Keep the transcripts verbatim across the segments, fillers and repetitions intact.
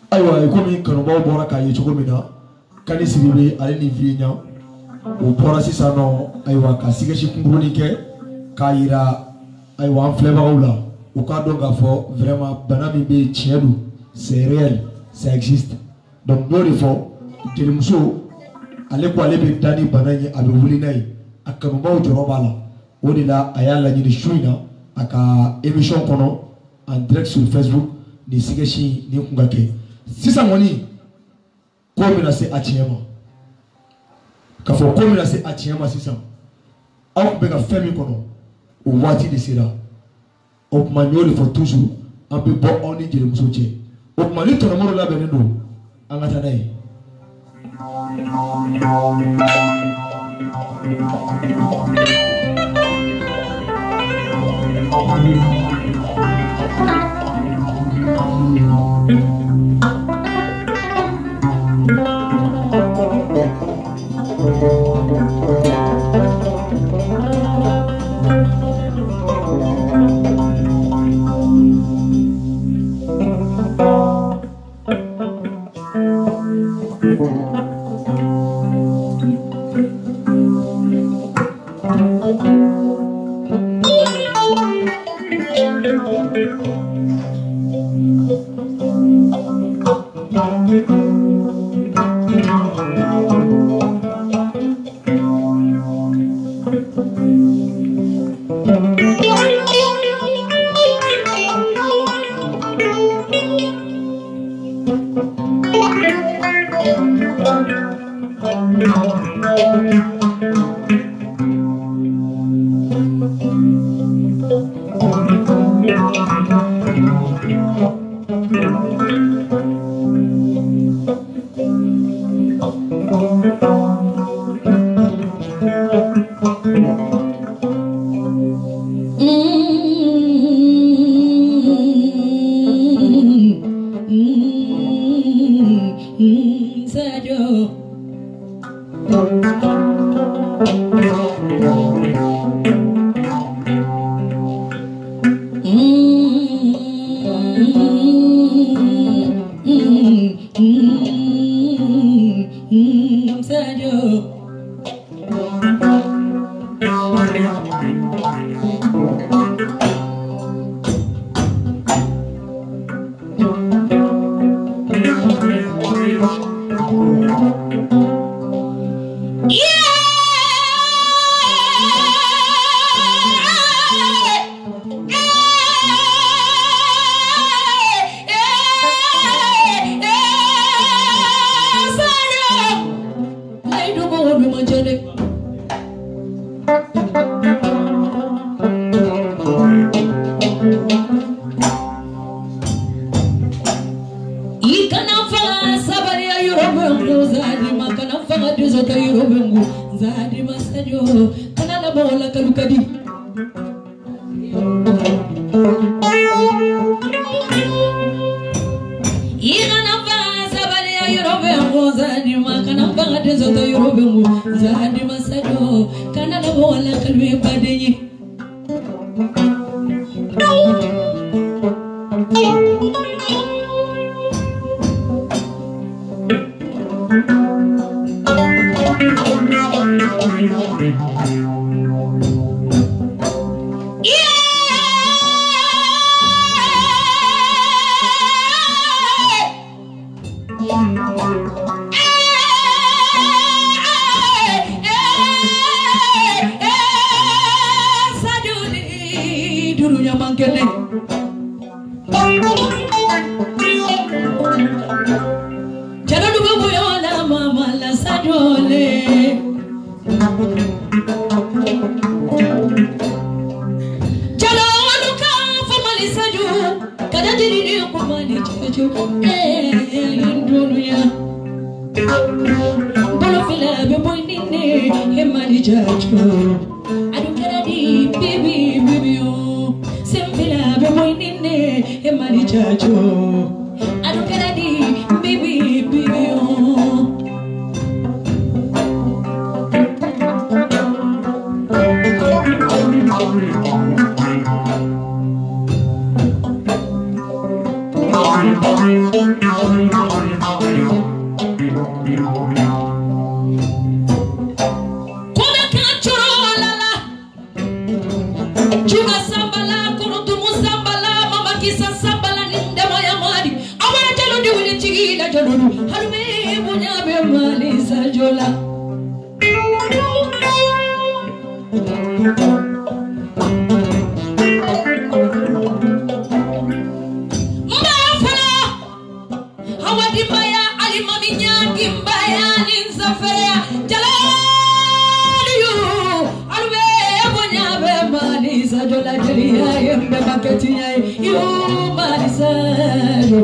Ayiwa komi kanubaw bɔra k'a ye cogo min na Kani Sidibe ale ni Viɲa o bɔra sisan nɔ ayiwa ka sigɛsi kunkurunin kɛ k'a yira ayiwa an filɛbagaw la u k'a dɔn k'a fɔ vraiment bana min bɛ yen tiɲɛ don c'est réel ça existe donc n'o de fɔ jelimuso ale ko ale bɛ da ni bana in ye a bɛ wuli n'a ye a kanubaw jɔrɔ b'a la o de la a y'a laɲini su in na a ka émission kɔnɔ en direct sur Facebook ni sigɛsi ni kun ka kɛ sisan kɔni ko bɛna se a tiɲɛ ma k'a fɔ ko bɛna se a tiɲɛ ma sisan aw tun bɛ ka fɛn min kɔnɔ o waati de sera o tuma n y'o de fɔ toujours an bɛ bɔ aw ni jelimuso cɛ o tuma ni tɔnɔmɔdɔ labɛnnen don an ka taa n'a ye. Thank you. jalulu harbe bunya be mali sajola mbaya fala hawadi mbaya alimami nyaki mbaya ninzafaya jalaliyu harbe bunya be mali sajola jaliya yembe maketi yai yu mali sajo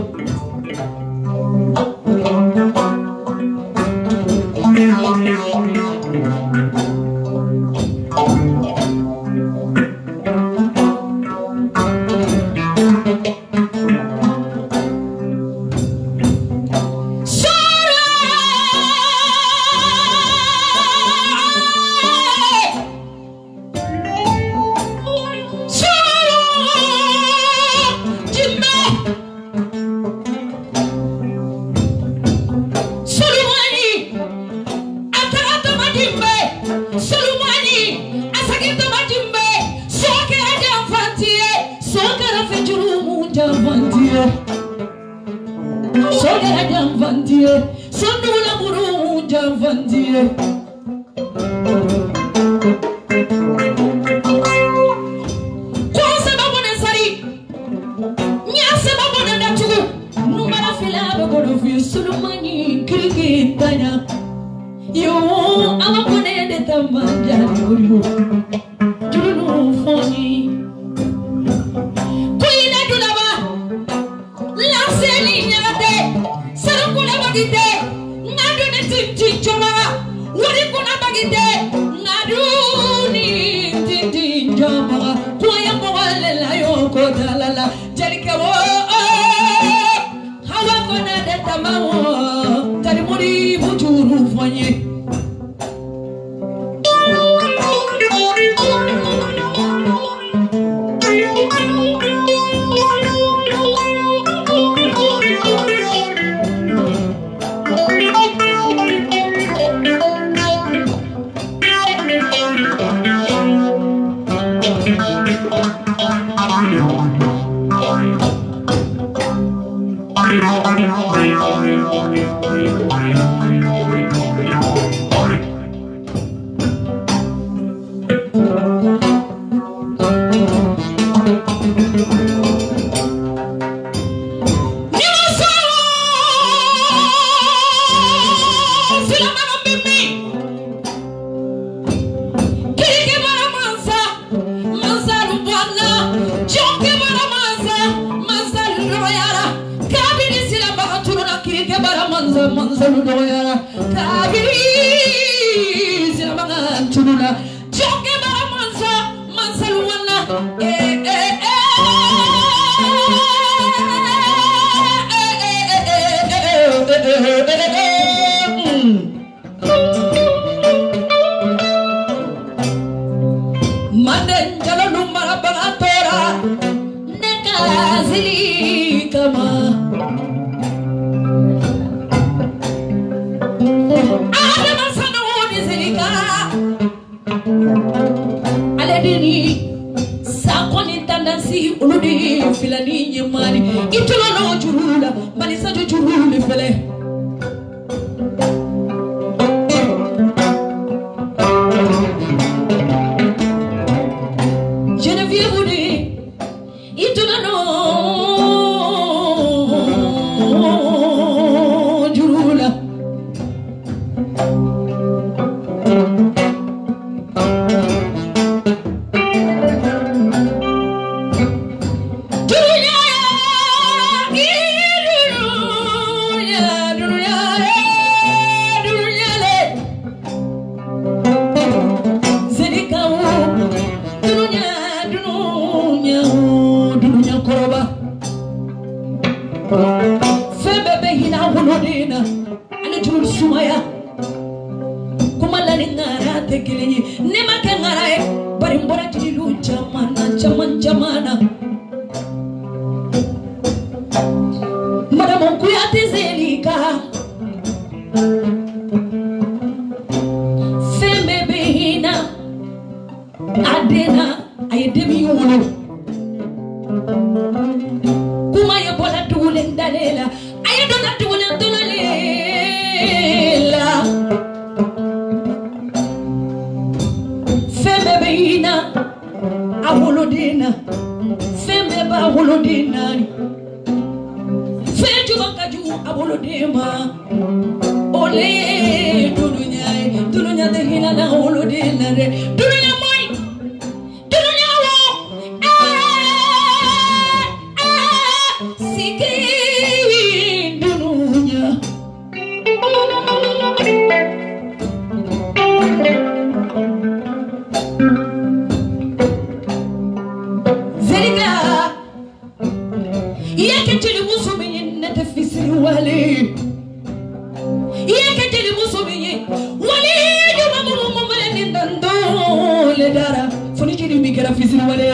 Adena ayedemi yolo kuma ye bola dugulen dalela ayedona dugulen dolale abolo dinani fetu bakaju abolo dema ole dunya dunya de hilala abolo dinare dunya moy dunya wo sike dunya Zerika yake tili musubi nete fisiri wale yake tili musubi wale yuma mumu mumale nindando le dara funi tili mikera fisiri wale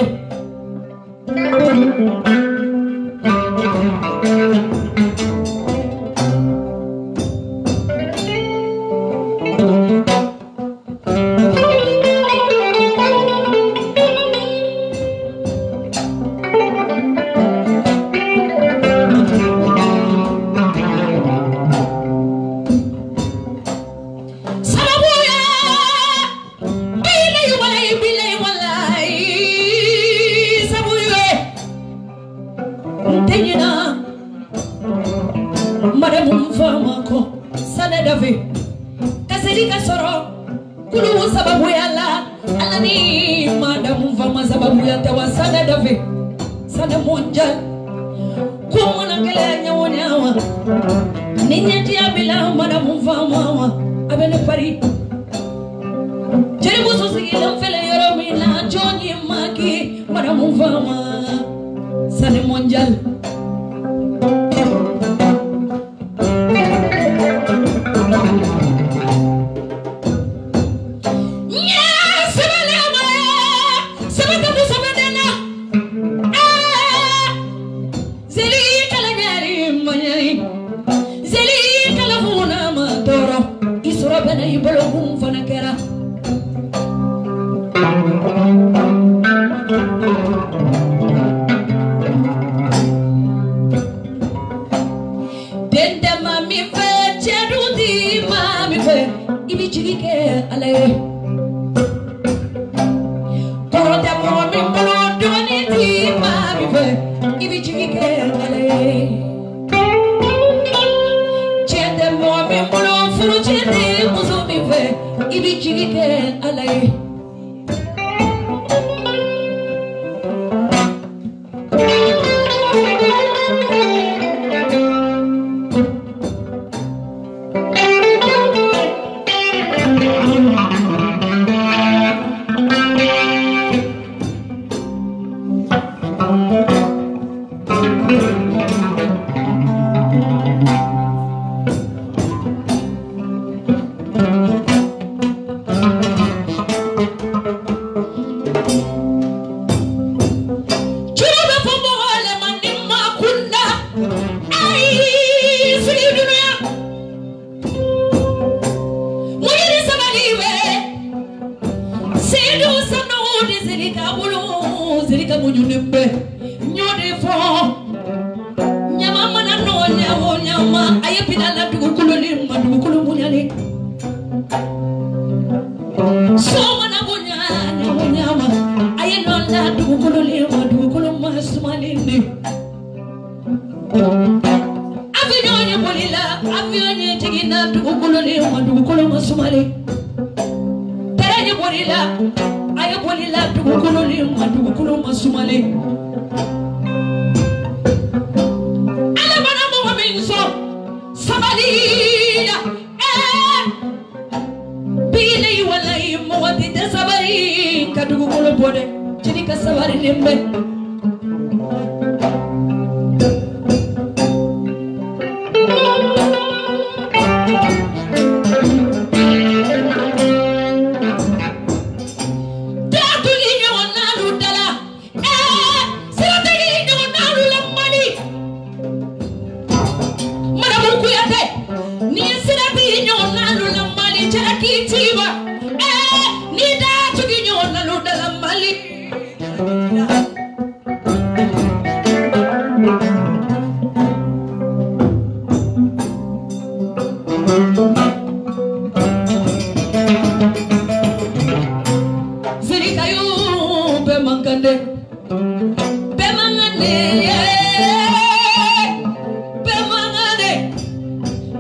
Zerika yu be mangande be mangande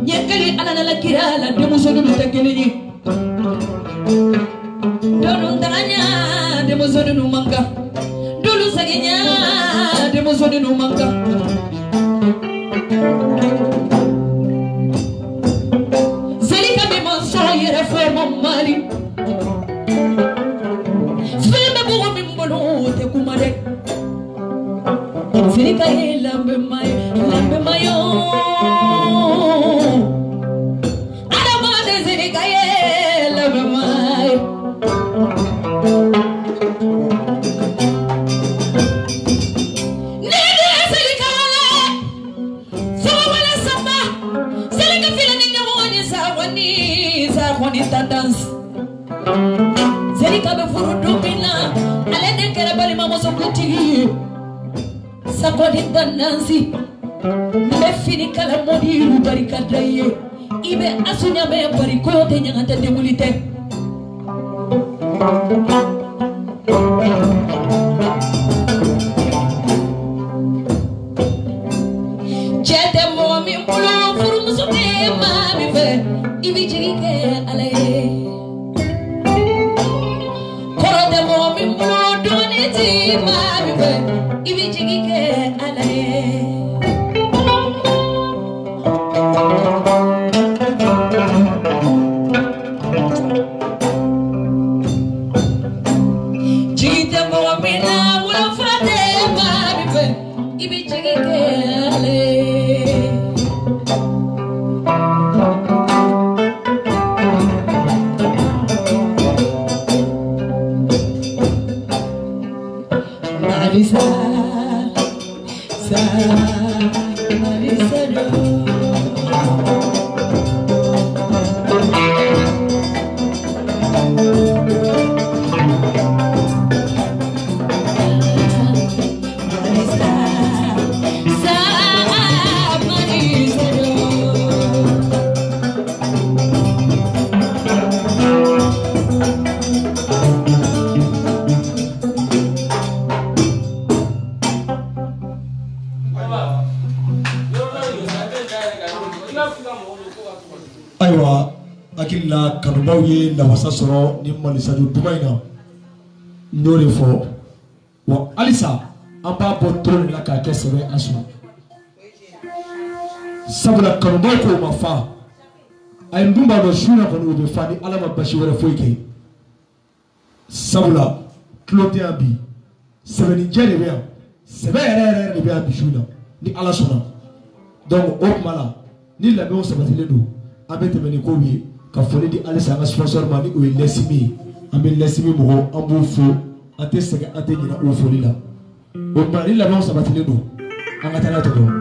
nyakali alana la kirala de muso de mutakeleji donu ndanya de muso de numanga dulu saginya de muso de numanga zelika be monso yere fo mo mali feme bo mi mbolo te kumare zelika lambe mai lambe mayo dance Zelika be furu dumina ale de kera bali mamo sokuti sakodi danansi be fini kala modi ru bari kadaye ibe asunya be bari ko te nyangata demulite jete mo mi pulo furu musuke mami be ibi jirike ale korode mo mi mo doni ti mami be ibi jirike ale jite mo mi na wala fate mami be ibi jirike ale Marisa, sa, Marisa do. Marisa, sa, Marisa do. Aywa akilla kanubaw ye la wasa sɔrɔ ni malisaju duman in na n y'o de fɔ wa halisa an b'a bɔ toro de la k'a kɛ sɛbɛn an sɔrɔ sabula kanubaw k'o ma fa a ye dun b'a dɔn su na kɔni o bɛ fa ni ala ma basi wɛrɛ foyi kɛ sabula tulo tɛ yan bi sɛbɛnninjɛ de bɛ yan sɛbɛn yɛrɛ yɛrɛ de bɛ yan bi su na ni ala sɔnna donc o tuma la ni labɛnw sabatilen don an bɛ tɛmɛ ni kow ye ka foli di halisa an ka sponsor ma ni o ye lɛsimi ye an bɛ lɛsimi mɔgɔw an b'u fo an tɛ sɛgɛn an tɛ ɲinɛ o foli la o tuma ni labɛnw sabatilen don an ka taa n'a ye tɔgɔ.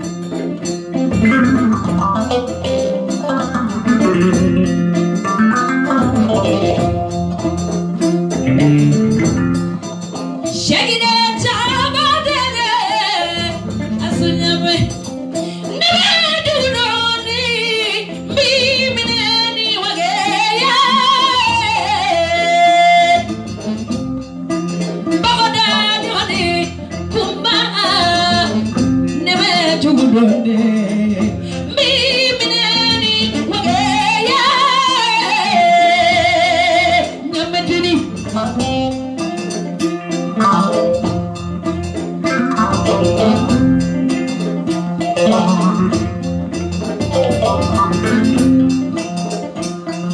Thank you.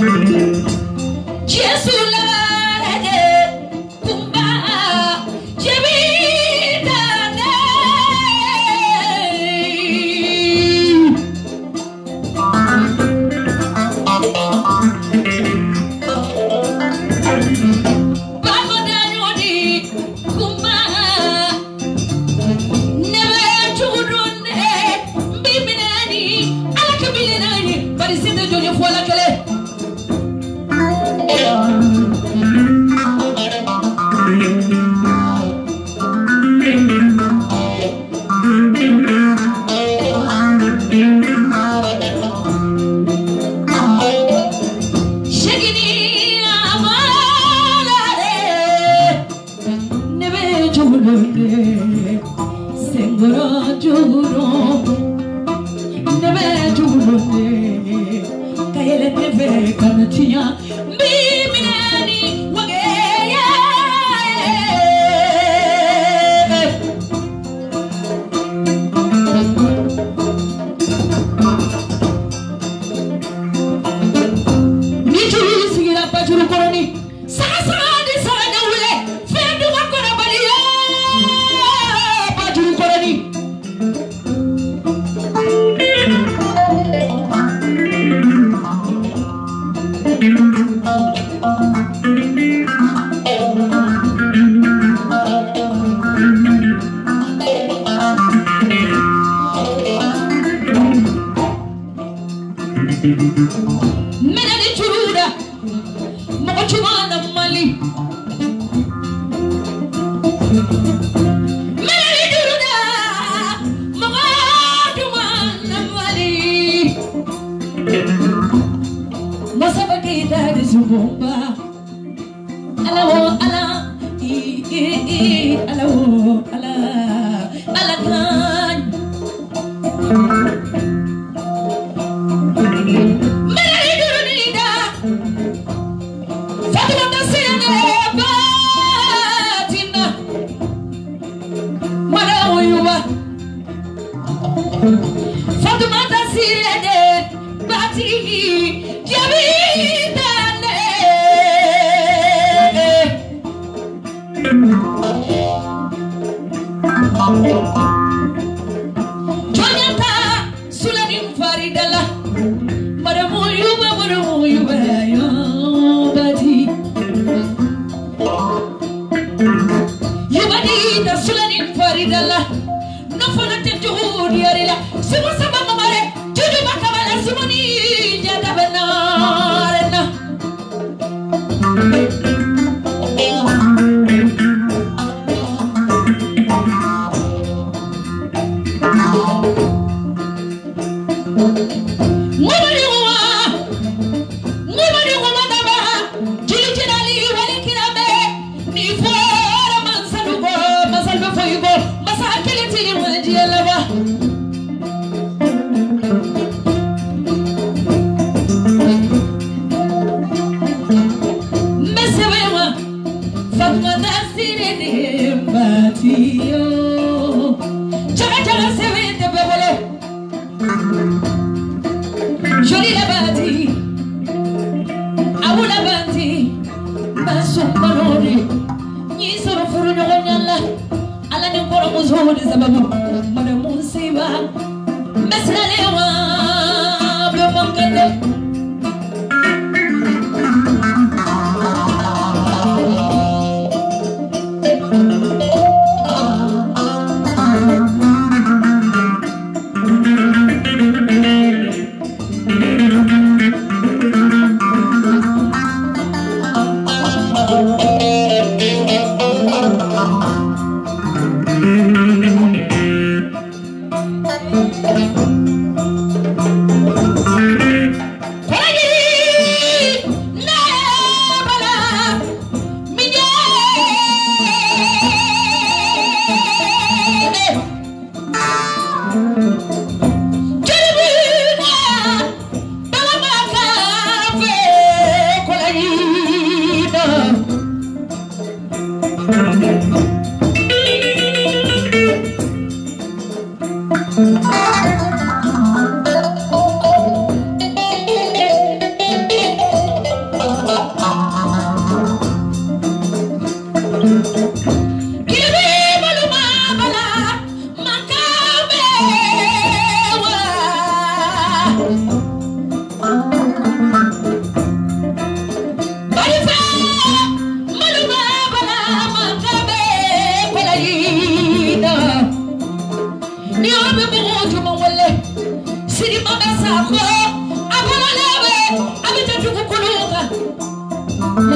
Jesu la rege kumba jebita ne Baba danyodi kumba nebe chudunde biminani alakabilinani barisinde jojo fola kele Menani churuda mochumana mali Menani churuda mochumana mali Masaba kita di subomba Alawo ala i i i alawo ala ala kan Fatumata sirede bati jabitane Jonyata sulanim faridala madamu yuba madamu yuba yo bati Yubadi da sulanim faridala no fona te juhudi yarila simu sama mamare judu makabala simoni jada benarena Mubari wa Mubari wa madaba jili jinali wali kirabe ni fora mansalugo masalbe foyugo masakili tili mwaji alaba Mesewewa Fatumata sirene batiyo Chaga chaga sevete bebole Joli la bati Awu la bati Basu manori Nyisoro furu nyogonyala Ala ni mporo muzuri sababu Mada musiba Mesilalewa Blyo mangende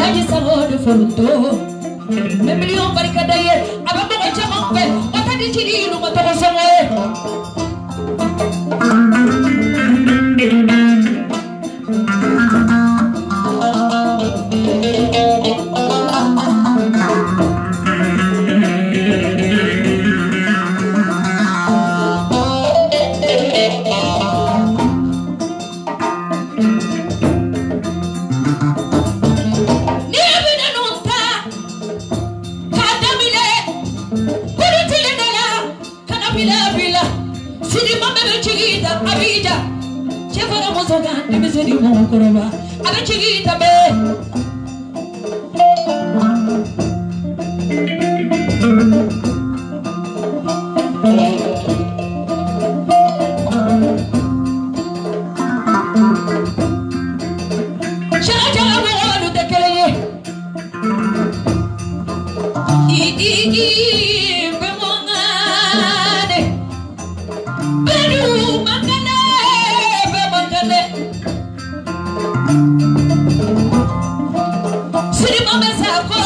Alaji Sangone Foruto me million barikada ye ababo ko chama pe otadi chiri no matoko songo Abija, chefara mozoga, nimezidi mukoroba, abechigita be. Chala chala bolu dekele, i i i bemongane, beru mangane. Siri mama sako,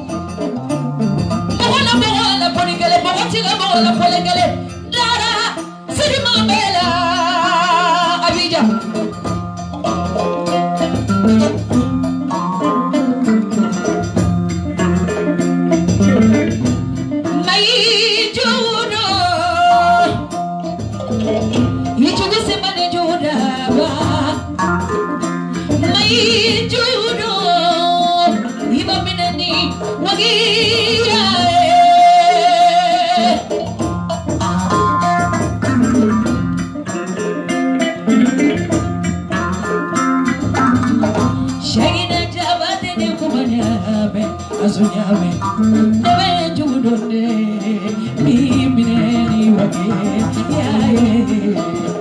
mola mola poligale, mola tiga mola poligale, dara siri mama la Abija. Mai judo, ichugu semane juda ba. Mai judo, iba minani wagia. Shagina jabate ne kumanyame, azunyame, nebe judo ne, mi minani wagia.